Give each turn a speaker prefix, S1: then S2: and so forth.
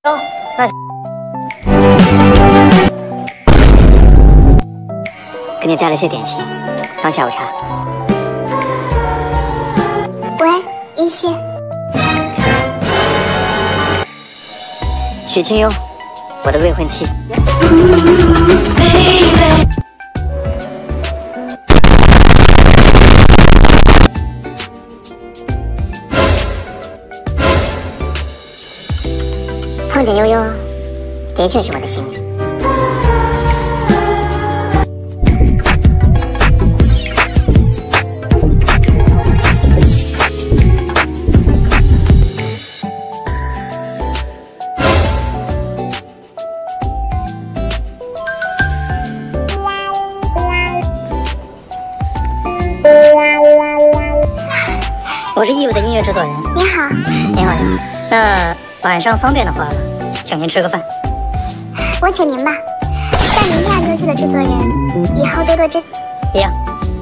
S1: 走，来，给你带了些点心，当下午茶。
S2: 喂，云溪。
S1: 许清幽，我的未婚妻。
S2: 碰见悠悠，的确是我的幸运。
S1: 我是义务的音乐制作人。
S2: 你好。
S1: 您好，您好。那晚上方便的话，请您吃个饭。
S2: 我请您吧。但您这样优秀的制作人，以后多多支。
S1: 一样。